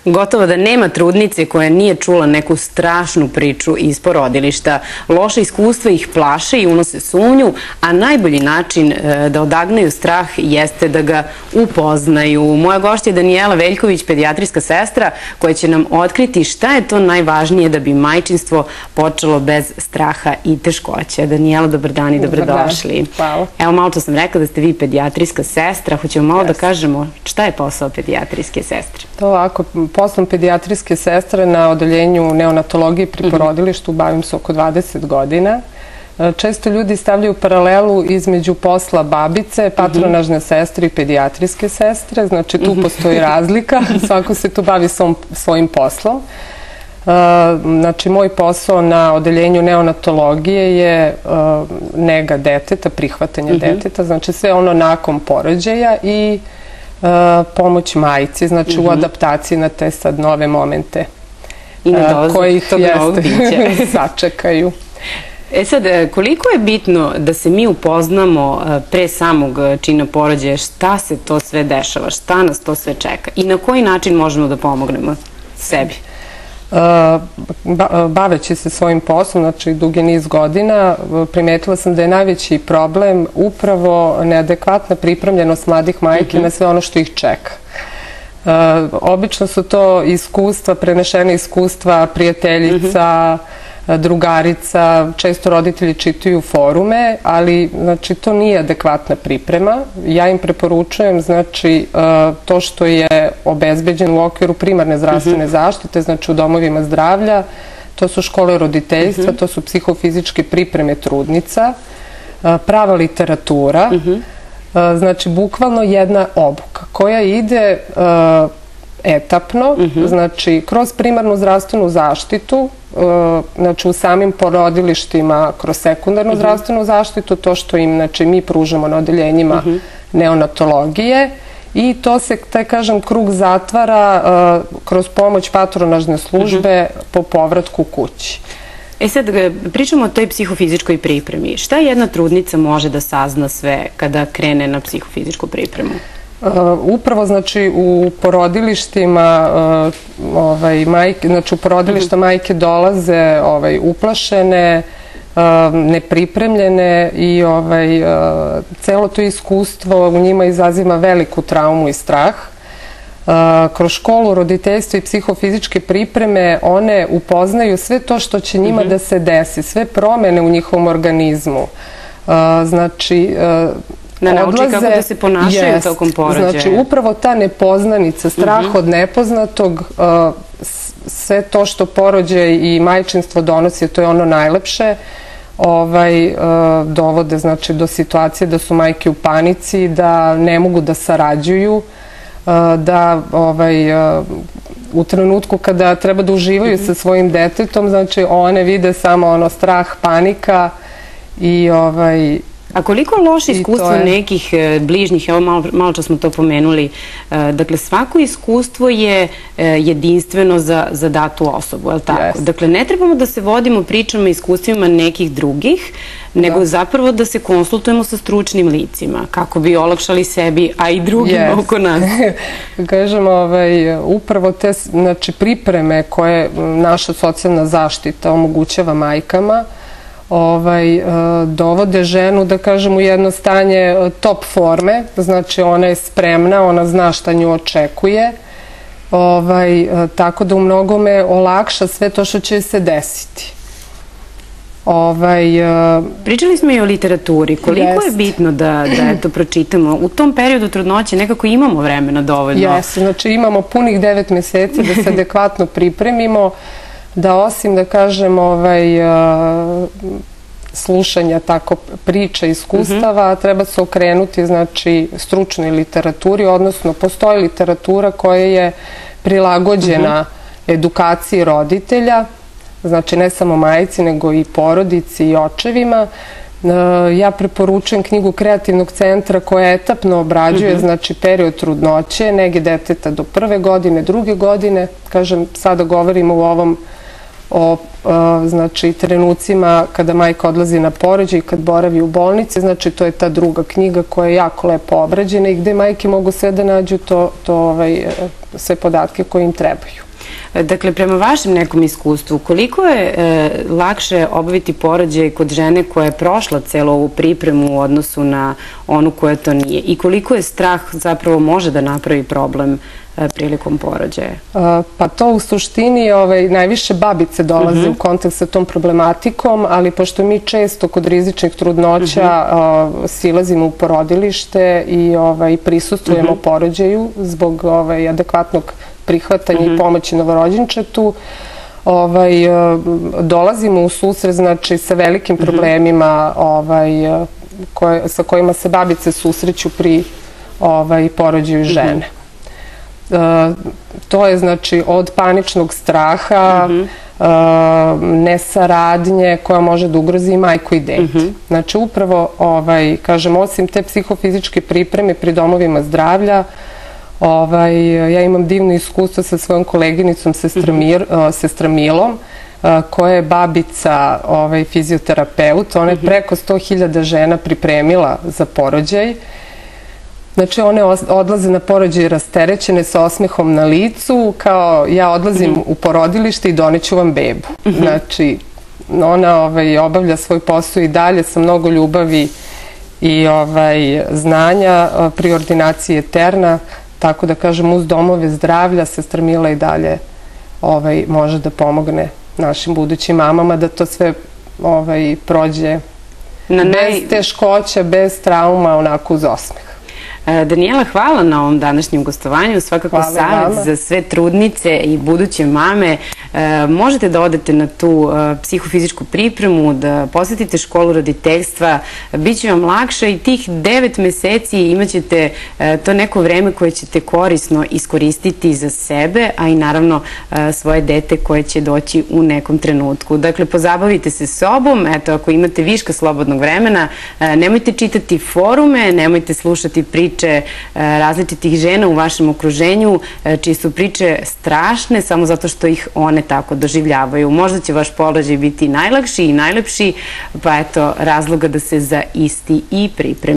Gotovo da nema trudnice koja nije čula neku strašnu priču iz porodilišta. Loše iskustva ih plaše i unose sumnju, a najbolji način da odagnaju strah jeste da ga upoznaju. Moja gošća je Danijela Veljković, pedijatrijska sestra, koja će nam otkriti šta je to najvažnije da bi majčinstvo počelo bez straha i teškoća. Danijela, dobar dan i dobrodošli. Hvala. Evo, malo čas sam rekla da ste vi pedijatrijska sestra. Hoćemo malo da kažemo šta je posao pedijatrijske sestre? To ovako, poslom pedijatrijske sestre na odeljenju neonatologije pri porodilištu bavim se oko 20 godina. Često ljudi stavljaju paralelu između posla babice, patronažne sestre i pedijatrijske sestre. Znači, tu postoji razlika. Svako se tu bavi svojim poslom. Znači, moj posao na odeljenju neonatologije je nega deteta, prihvatanje deteta. Znači, sve ono nakon porođaja i pomoć majci, znači u adaptaciji na te sad nove momente koje ih sačekaju. E sad, koliko je bitno da se mi upoznamo pre samog čina porođaja, šta se to sve dešava, šta nas to sve čeka i na koji način možemo da pomognemo sebi? Baveći se svojim poslom, znači dugi niz godina, primetila sam da je najveći problem upravo neadekvatna pripremljenost mladih majki na sve ono što ih čeka. Obično su to iskustva, prenešene iskustva prijateljica, drugarica, često roditelji čitaju forume, ali znači to nije adekvatna priprema. Ja im preporučujem znači to što je obezbeđeno u okviru primarne zdravstvene zaštite, znači u domovima zdravlja, to su škole roditeljstva, to su psihofizičke pripreme trudnica, prava literatura, znači bukvalno jedna obuka koja ide etapno, znači kroz primarnu zdravstvenu zaštitu, znači u samim porodilištima kroz sekundarnu zdravstvenu zaštitu, to što im znači mi pružamo na odeljenjima neonatologije i to se, taj kažem, krug zatvara kroz pomoć patronažne službe po povratku kući. E sad, pričamo o toj psihofizičkoj pripremi. Šta jedna trudnica može da sazna sve kada krene na psihofizičku pripremu? Upravo, znači, u porodilištima znači u porodilišta majke dolaze uplašene, nepripremljene i celo to iskustvo u njima izaziva veliku traumu i strah. Kroz školu roditeljstva i psihofizičke pripreme one upoznaju sve to što će njima da se desi, sve promene u njihovom organizmu. Znači, da nauči kako da se ponašaju tokom porođaja. Znači, upravo ta nepoznanica, strah od nepoznatog, sve to što porođaj i majčinstvo donosi, to je ono najlepše, dovode znači do situacije da su majke u panici, da ne mogu da sarađuju, da u trenutku kada treba da uživaju sa svojim detetom, znači one vide samo ono strah, panika i A koliko loše iskustvo nekih bližnjih, evo malo čas smo to pomenuli, dakle svako iskustvo je jedinstveno za datu osobu, je li tako? Dakle, ne trebamo da se vodimo pričama i iskustvima nekih drugih, nego zapravo da se konsultujemo sa stručnim licima, kako bi olakšali sebi, a i drugima oko nas. Kažem, upravo te pripreme koje naša socijalna zaštita omogućava majkama, dovode ženu, da kažem, u jedno stanje top forme, znači ona je spremna, ona zna šta nju očekuje, tako da u mnogome olakša sve to što će se desiti. Pričali smo i o literaturi. Koliko je bitno da to pročitamo? U tom periodu trudnoće nekako imamo vremena dovoljno. Jeste, znači imamo punih 9 meseci da se adekvatno pripremimo, da osim, da kažem, slušanja tako priča, iskustava, treba se okrenuti, znači, stručnoj literaturi, odnosno postoji literatura koja je prilagođena edukaciji roditelja, znači ne samo majci, nego i porodici i očevima. Ja preporučujem knjigu Kreativnog centra koja etapno obrađuje, znači, period trudnoće, nege deteta do 1. godine, 2. godine. Kažem, sada govorimo u ovom o znači, trenucima kada majka odlazi na porođaj i kad boravi u bolnici, znači, to je ta druga knjiga koja je jako lepo obrađena i gde majke mogu sve da nađu sve podatke koje im trebaju. Dakle, prema vašem nekom iskustvu, koliko je lakše obaviti porođaj kod žene koja je prošla celu ovu pripremu u odnosu na onu koja to nije? I koliko je strah zapravo može da napravi problem prilikom porođaja? Pa to u suštini najviše babice dolaze u kontakt sa tom problematikom, ali pošto mi često kod rizičnih trudnoća silazimo u porodilište i prisustvujemo porođaju zbog adekvatnog prihvatanja i pomoći novorođenčetu, dolazimo u susret, znači, sa velikim problemima sa kojima se babice susreću pri porođaju žene. To je, znači, od paničnog straha, nesaradnje koja može da ugrozi i majku i dete. Znači, upravo, kažem, osim te psihofizičke pripreme pri domovima zdravlja, ja imam divno iskustvo sa svojom koleginicom sestra Milom, koja je babica fizioterapeut. Ona je preko 100.000 žena pripremila za porođaj. Znači, one odlaze na porođaj rasterećene sa osmehom na licu, kao ja odlazim u porodilište i doneću vam bebu. Znači, ona obavlja svoj posao i dalje sa mnogo ljubavi i znanja. Pri ordinaciji je Terna, tako da kažem, uz domove zdravlja sestra Mila i dalje može da pomogne našim budućim mamama da to sve prođe bez teškoća, bez trauma, onako uz osmeh. Danijela, hvala na ovom današnjem gostovanju. Svakako savjet za sve trudnice i buduće mame. Možete da odete na tu psihofizičku pripremu, da posjetite školu roditeljstva. Biće vam lakše i tih 9 meseci imaćete to neko vreme koje ćete korisno iskoristiti za sebe, a i naravno svoje dete koje će doći u nekom trenutku. Dakle, pozabavite se sobom. Eto, ako imate viška slobodnog vremena, nemojte čitati forume, nemojte slušati priče različitih žena u vašem okruženju, čije su priče strašne samo zato što ih one tako doživljavaju. Možda će vaš porođaj biti najlakši i najlepši, pa eto razloga da se za isti i pripremite.